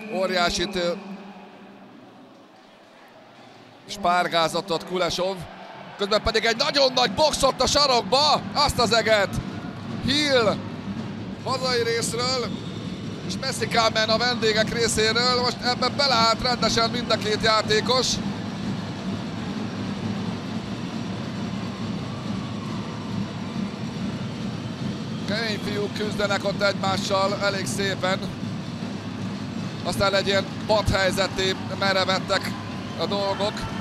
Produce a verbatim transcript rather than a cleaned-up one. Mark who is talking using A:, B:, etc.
A: óriásit spárgázatot Kulesov. Közben pedig egy nagyon nagy boxot a sarokba, azt az eget. Hill hazai részről, és Messi Kámen a vendégek részéről. Most ebben beleállt rendesen mind a két játékos. Kemény fiúk küzdenek ott egymással elég szépen. Aztán egy ilyen padhelyzetté merevettek a dolgok.